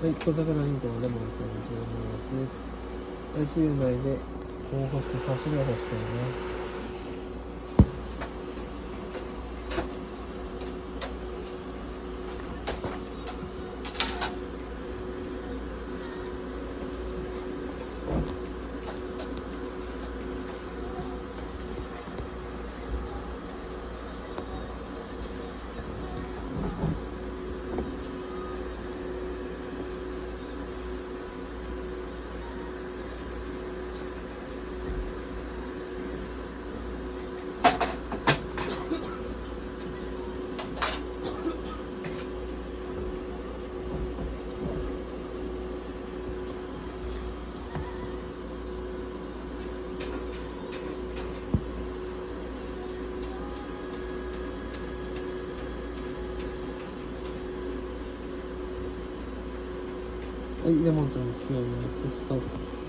はい、小魚インコのレモンさんに注文です。ICU 内で後発走りが欲しいね。はい、レモンとの付き合いのネクスト。